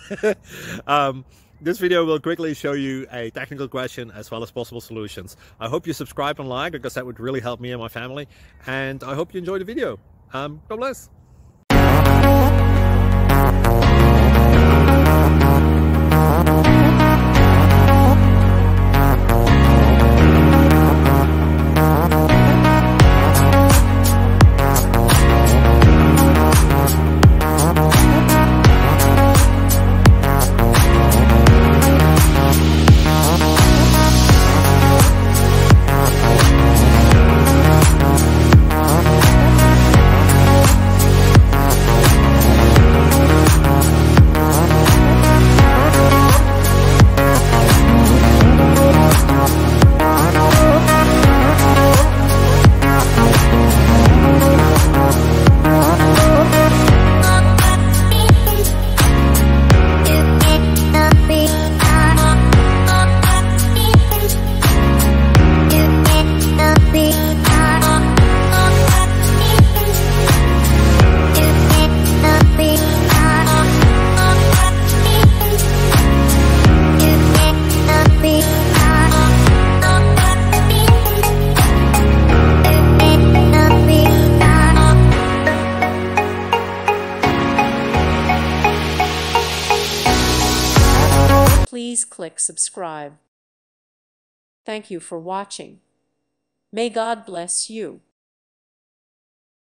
This video will quickly show you a technical question as well as possible solutions. I hope you subscribe and like, because that would really help me and my family. And I hope you enjoy the video. God bless. Please click subscribe. Thank you for watching. May God bless you.